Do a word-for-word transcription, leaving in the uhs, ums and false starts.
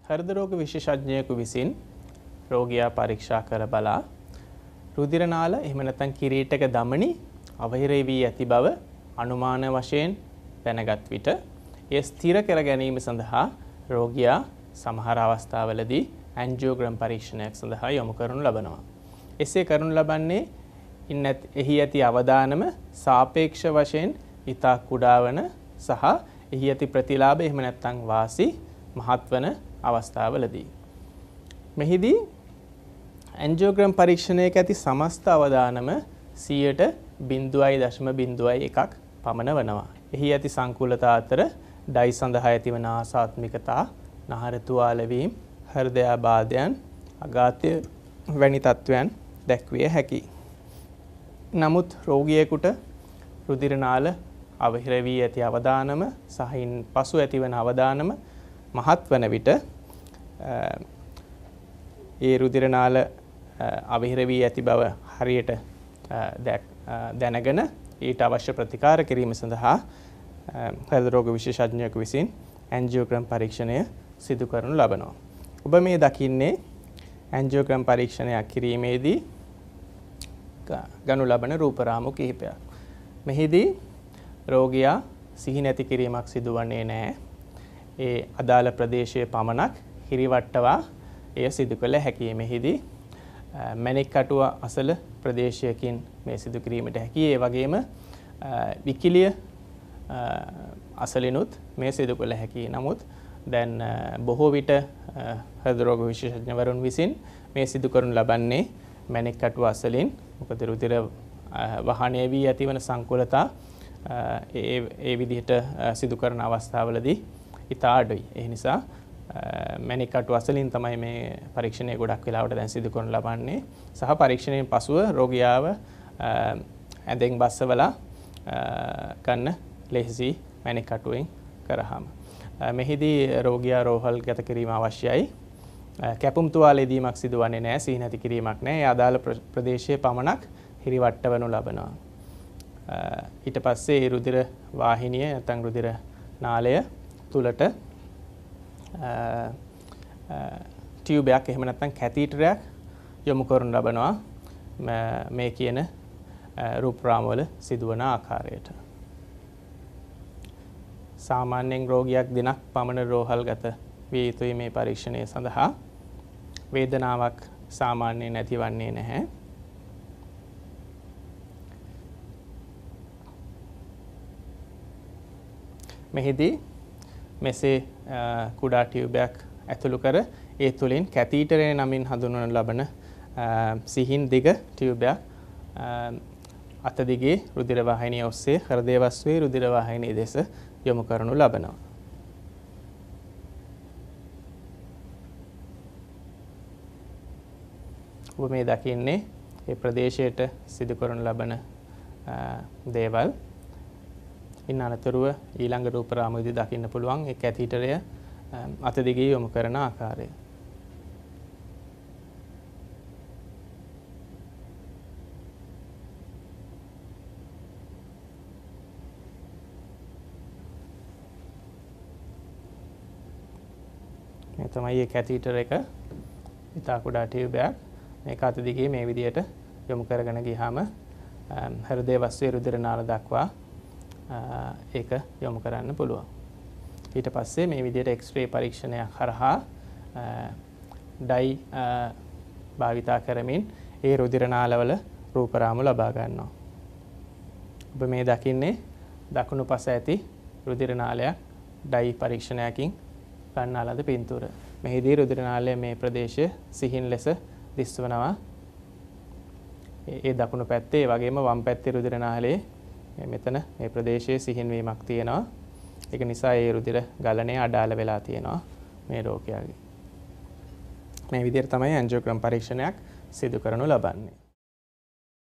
හෘද රෝග විශේෂඥයෙකු විසින් රෝගියා පරීක්ෂා කර බලා රුධිර නාල එහෙම නැත්නම් කිරීටක දමනි අවහිරේ වී ඇති බව අනුමාන වශයෙන් දැනගත් විට එය ස්ථිර කර ගැනීම සඳහා රෝගියා සමහර අවස්ථාවලදී ඇන්ජියෝග්‍රෑම් පරීක්ෂණයක් සඳහා යොමු කරනු ලබනවා. එසේ කරනු ලබන්නේ ඉන්න එහි ඇති අවදානම සාපේක්ෂ වශයෙන් ඉතා කුඩා වන සහ එහි ඇති ප්‍රතිලාභ එහෙම නැත්නම් වාසි මහත් වන අවස්ථාවලදී. මෙහිදී ඇන්ජියෝග්‍රෑම් පරීක්ෂණයක ඇති සමස්ත අවදානම සියයට බිංදුවයි දශම බිංදුවයි එකක් පමණ වනවා. එහි ඇති සංකූලතා අතර ඩයි සඳහා ඇතිවන ආසාත්මිකතා, නහර තුවාල වීම, හෘදයාබාධයන්, අඝාතය වැනි තත්ත්වයන් දැක්විය හැකියි. නමුත් රෝගියෙකුට රුධිර නාල අවහිර වී ඇති අවදානම සහින් පසු ඇතිවන අවදානම මහත් වන විට ඒ රුධිර නාල අවහිර වී ඇති බව හරියට දැනගෙන ඊට අවශ්‍ය ප්‍රතිකාර කිරීම සඳහා හෘද රෝග විශේෂඥයෙකු විසින් ඇන්ජියෝග්‍රෑම් පරීක්ෂණය සිදු කරනු ලබනවා. ඔබ මේ දකින්නේ ඇන්ජියෝග්‍රෑම් පරීක්ෂණයක් කිරීමේදී ගනු ලබන රූපරාමු කිහිපයක්. මෙහිදී රෝගියා සිහි නැති කිරීමක් සිදුවන්නේ නැහැ. ඒ අදාළ ප්‍රදේශයේ පමණක් හිරිවට්ටවා එය සිදු කළ හැකියි. මෙහිදී මැණික් කටුව අසල ප්‍රදේශයකින් මේ සිදු කිරීමට හැකියි. ඒ වගේම විකිලිය අසලිනුත් මේ සිදු කළ හැකියි. නමුත් දැන් බොහෝ විට හෘද රෝග විශේෂඥවරුන් විසින් මේ සිදු කරනු ලබන්නේ මැණික් කටුව අසලින්. මොකද රුධිර වහනය වී ඇතිවන සංකූලතා ඒ ඒ විදිහට සිදු කරන අවස්ථාවලදී ඉතා අඩුයි. ඒ නිසා මැණික් කටුව අසලින් තමයි මේ පරීක්ෂණය ගොඩක් වෙලාවට දැන් සිදු කරනු ලබන්නේ. සහ පරීක්ෂණයෙන් පසුව රෝගියාව ඇඳෙන් බස්සවලා ගන්න ලෙහෙසි මැණික් කටුවෙන් කරාම. මෙහිදී රෝගියා රෝහල් ගත කිරීම අවශ්‍යයි. කැපුම් තුවාලේ දීමක් සිදුවන්නේ නැහැ. සිහි නැති කිරීමක් නැහැ. ඒ අදාළ ප්‍රදේශයේ පමණක් හිරිවට්ටවනු ලබනවා. ඊට පස්සේ ඒ රුධිර වාහිනිය නැත්නම් රුධිර නාලය තුලට ටියුබයක් එහෙම නැත්නම් කැතීටරයක් යොමු කරනු ලබනවා. මේ කියන රූපරාම වල සිදුවන ආකාරයට. සාමාන්‍යයෙන් රෝගියක් දිනක් පමණ රෝහල්ගත විය යුතුයි මේ පරීක්ෂණය සඳහා. වේදනාවක් සාමාන්‍යයෙන් නැතිවන්නේ නැහැ. මෙහිදී මෙසේ කුඩා ටියුබයක් ඇතුළු කර ඒ තුලින් කැතීටරය නමින් හඳුන්වනු ලබන සිහින් දිග ටියුබයක් අත දිගේ රුධිර වාහිනිය ඔස්සේ හෘදය වස්තුවේ රුධිර වාහිනිය දෙස යොමු කරනු ලබනවා. ඔබ මේ දකින්නේ මේ ප්‍රදේශයට සිදු කරනු ලබන දේවල්. ඉන් අනතුරුව ඊළඟ රූපරාමුවේදී දකින්න පුළුවන් ඒ කැතීටරය අත දිගේ යොමු කරන ආකාරය. මේ තමයි ඒ කැතීටර එක. ඉතා කුඩා ටියුබයක්. මේක අත දිගේ මේ විදිහට යොමු කරගෙන ගියාම හෘදය වස්තුවේ රුධිර නාල දක්වා ඒක යොමු කරන්න පුළුවන්. ඊට පස්සේ මේ විදිහට එක්ස්රේ පරීක්ෂණයක් හරහා ඩයි භාවිතා කරමින් ඒ රුධිර නාලවල රූපරාමු ලබා ගන්නවා. ඔබ මේ දකින්නේ දකුණු පස ඇති රුධිර නාලයක් ඩයි පරීක්ෂණයකින් ගන්නා ලද පින්තූර. මෙහිදී රුධිර නාලය මේ ප්‍රදේශය සිහින් ලෙස දිස්වනවා. ඒ දකුණු පැත්තේ ඒ වගේම වම් පැත්තේ රුධිර නාලයේ මෙතන මේ ප්‍රදේශයේ සිහින් වීමක් තියෙනවා. ඒක නිසා ඒ රුධිර ගලණය අඩාල වෙලා තියෙනවා මේ රෝගියාගේ. මේ විදිහට තමයි ඇන්ජියෝග්‍රෑම් පරීක්ෂණයක් සිදු කරනු ලබන්නේ.